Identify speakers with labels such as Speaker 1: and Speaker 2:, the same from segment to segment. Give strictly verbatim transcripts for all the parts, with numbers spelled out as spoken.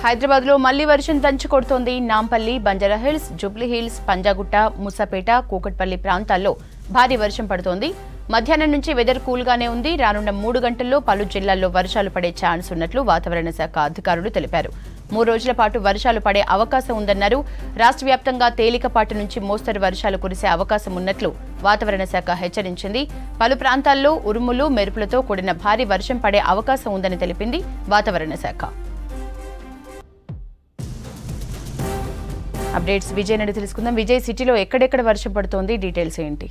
Speaker 1: హైదరాబాద్ లో మళ్లీ వర్షం దంచి కొడుతోంది. నాంపల్లి, బంజారా హిల్స్, జూబ్లీ హిల్స్, పంజాగుట్ట, ముసాపేట, కూకట్పల్లి ప్రాంతాల్లో భారీ వర్షం పడుతోంది. మధ్యాహ్నం నుంచి వెదర్ కూల్ గానే ఉంది. రానున్న మూడు గంటల్లో పలు జిల్లాల్లో వర్షాలు పడే ఛాన్స్ ఉన్నట్లు వాతావరణ శాఖ అధికారులు తెలిపారు. మూడు రోజుల పాటు వర్షాలు పడే అవకాశం ఉందన్నారు. రాష్ట్ర వ్యాప్తంగా తేలికపాటి నుంచి మోస్తరు వర్షాలు కురిసే అవకాశం ఉన్నట్లు వాతావరణ శాఖ హెచ్చరించింది. పలు ప్రాంతాల్లో ఉరుములు, మెరుపులతో కూడిన భారీ వర్షం పడే అవకాశం ఉందని తెలిపింది వాతావరణ శాఖ. అప్డేట్స్ విజయ్ నుండి తెలుసుకుందాం. విజయ్, సిటీలో ఎక్కడెక్కడ వర్షం పడుతోంది, డీటెయిల్స్ ఏంటి?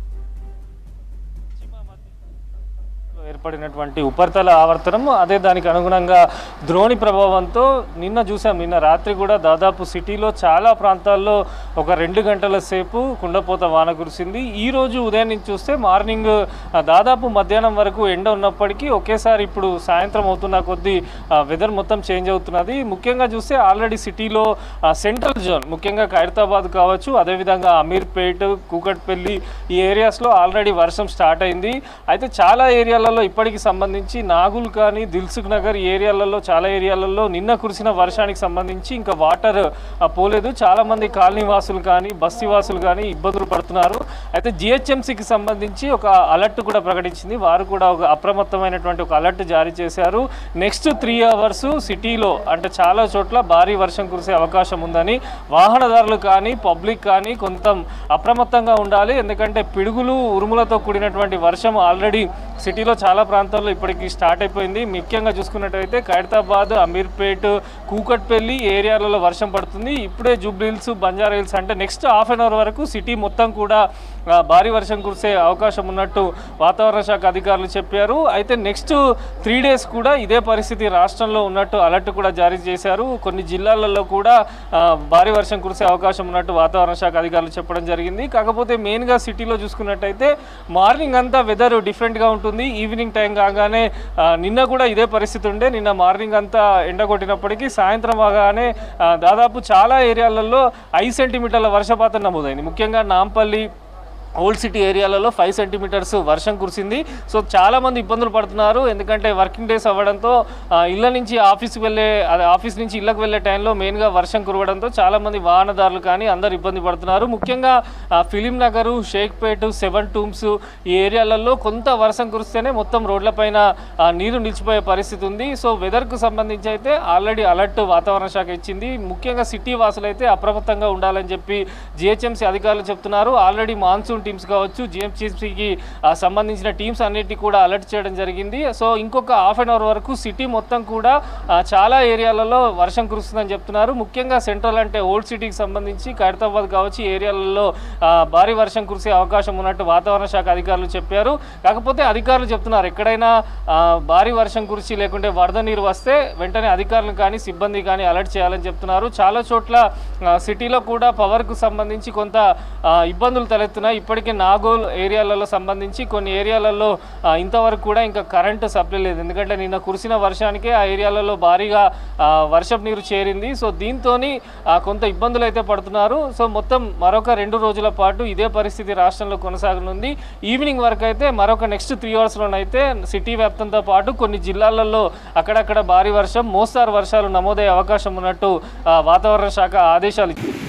Speaker 2: ఏర్పడినటువంటి ఉపరితల ఆవర్తనం, అదే దానికి అనుగుణంగా ద్రోణి ప్రభావంతో నిన్న చూసాం. నిన్న రాత్రి కూడా దాదాపు సిటీలో చాలా ప్రాంతాల్లో ఒక రెండు గంటల సేపు కుండపోత వాన కురిసింది. ఈ రోజు ఉదయం నుంచి చూస్తే మార్నింగ్ దాదాపు మధ్యాహ్నం వరకు ఎండ ఉన్నప్పటికీ ఒకేసారి ఇప్పుడు సాయంత్రం అవుతున్న కొద్దీ వెదర్ మొత్తం చేంజ్ అవుతున్నది. ముఖ్యంగా చూస్తే ఆల్రెడీ సిటీలో సెంట్రల్ జోన్, ముఖ్యంగా ఖైరతాబాద్ కావచ్చు, అదేవిధంగా అమీర్పేట్, కూకట్పల్లి ఈ ఏరియాస్లో ఆల్రెడీ వర్షం స్టార్ట్ అయింది. అయితే చాలా ఏరియాలలో ఇప్పటికి సంబంధించి నాగుల్ కానీ, దిల్సుఖ్ నగర్ ఏరియాలలో చాలా ఏరియాలలో నిన్న కురిసిన వర్షానికి సంబంధించి ఇంకా వాటర్ పోలేదు. చాలా మంది కాలనీ వాసులు కానీ, బస్తీ వాసులు కానీ ఇబ్బందులు పడుతున్నారు. అయితే జిహెచ్ఎంసీకి సంబంధించి ఒక అలర్ట్ కూడా ప్రకటించింది. వారు కూడా ఒక అప్రమత్తమైనటువంటి ఒక అలర్ట్ జారీ చేశారు. నెక్స్ట్ త్రీ అవర్స్ సిటీలో అంటే చాలా చోట్ల భారీ వర్షం కురిసే అవకాశం ఉందని, వాహనదారులు కానీ, పబ్లిక్ కానీ కొంత అప్రమత్తంగా ఉండాలి. ఎందుకంటే పిడుగులు, ఉరుములతో కూడినటువంటి వర్షం ఆల్రెడీ సిటీలో చాలా ప్రాంతాల్లో ఇప్పటికీ స్టార్ట్ అయిపోయింది. ముఖ్యంగా చూసుకున్నట్టయితే ఖైరతాబాద్, అమీర్పేట్, కూకట్పల్లి ఏరియాలలో వర్షం పడుతుంది. ఇప్పుడే జూబ్లీ హిల్స్, బంజారా హిల్స్ అంటే నెక్స్ట్ హాఫ్ అన్ అవర్ వరకు సిటీ మొత్తం కూడా భారీ వర్షం కురిసే అవకాశం ఉన్నట్టు వాతావరణ శాఖ అధికారులు చెప్పారు. అయితే నెక్స్ట్ త్రీ డేస్ కూడా ఇదే పరిస్థితి రాష్ట్రంలో ఉన్నట్టు అలర్ట్ కూడా జారీ చేశారు. కొన్ని జిల్లాలలో కూడా భారీ వర్షం కురిసే అవకాశం ఉన్నట్టు వాతావరణ శాఖ అధికారులు చెప్పడం జరిగింది. కాకపోతే మెయిన్గా సిటీలో చూసుకున్నట్టయితే మార్నింగ్ అంతా వెదర్ డిఫరెంట్గా ఉంటుంది. ఈవినింగ్ టైం కాగానే నిన్న కూడా ఇదే పరిస్థితి ఉండే. నిన్న మార్నింగ్ అంతా ఎండ కొట్టినప్పటికీ సాయంత్రం కాగానే దాదాపు చాలా ఏరియాలలో ఐదు సెంటీమీటర్ల వర్షపాతం నమోదైంది. ముఖ్యంగా నాంపల్లి, ఓల్డ్ సిటీ ఏరియాలలో ఫైవ్ సెంటీమీటర్స్ వర్షం కురిసింది. సో చాలామంది ఇబ్బందులు పడుతున్నారు. ఎందుకంటే వర్కింగ్ డేస్ అవ్వడంతో ఇళ్ళ నుంచి ఆఫీస్కి వెళ్ళే అదే ఆఫీస్ నుంచి ఇళ్ళకి వెళ్ళే టైంలో మెయిన్గా వర్షం కురవడంతో చాలామంది వాహనదారులు కానీ అందరు ఇబ్బంది పడుతున్నారు. ముఖ్యంగా ఫిలిం నగరు, షేక్పేట్, సెవెన్ టూమ్స్ ఈ ఏరియాలలో కొంత వర్షం కురిస్తేనే మొత్తం రోడ్లపైన నీరు నిలిచిపోయే పరిస్థితి ఉంది. సో వెదర్కు సంబంధించి అయితే ఆల్రెడీ అలర్ట్ వాతావరణ శాఖ ఇచ్చింది. ముఖ్యంగా సిటీ వాసులు అయితే అప్రమత్తంగా ఉండాలని చెప్పి జిహెచ్ఎంసీ అధికారులు చెప్తున్నారు. ఆల్రెడీ మాన్సూన్ టీమ్స్ కావచ్చు, జిహెచ్ఎంసీకి సంబంధించిన టీమ్స్ అన్నిటికీ కూడా అలర్ట్ చేయడం జరిగింది. సో ఇంకొక హాఫ్ అన్ అవర్ వరకు సిటీ మొత్తం కూడా చాలా ఏరియాలలో వర్షం కురుస్తుందని చెప్తున్నారు. ముఖ్యంగా సెంట్రల్ అంటే ఓల్డ్ సిటీకి సంబంధించి ఖైరతాబాద్ కావచ్చు ఏరియాలలో భారీ వర్షం కురిసే అవకాశం ఉన్నట్టు వాతావరణ శాఖ అధికారులు చెప్పారు. కాకపోతే అధికారులు చెప్తున్నారు ఎక్కడైనా భారీ వర్షం కురిసి లేకుంటే వరద నీరు వస్తే వెంటనే అధికారులు కానీ, సిబ్బంది కానీ అలర్ట్ చేయాలని చెప్తున్నారు. చాలా చోట్ల సిటీలో కూడా పవర్కు సంబంధించి కొంత ఇబ్బందులు తలెత్తున్నాయి. ఇప్పటికే నాగోల్ ఏరియాలలో సంబంధించి కొన్ని ఏరియాలలో ఇంతవరకు కూడా ఇంకా కరెంటు సప్లై లేదు. ఎందుకంటే నిన్న కురిసిన వర్షానికే ఆ ఏరియాలలో భారీగా వర్షపు నీరు చేరింది. సో దీంతో కొంత ఇబ్బందులు అయితే పడుతున్నారు. సో మొత్తం మరొక రెండు రోజుల పాటు ఇదే పరిస్థితి రాష్ట్రంలో కొనసాగనుంది. ఈవినింగ్ వరకు అయితే మరొక నెక్స్ట్ త్రీ అవర్స్లోనైతే సిటీ వ్యాప్తంతో పాటు కొన్ని జిల్లాలలో అక్కడక్కడ భారీ వర్షం, మోస్తారు వర్షాలు నమోదయ్యే అవకాశం ఉన్నట్టు వాతావరణ శాఖ ఆదేశాలు ఇచ్చింది.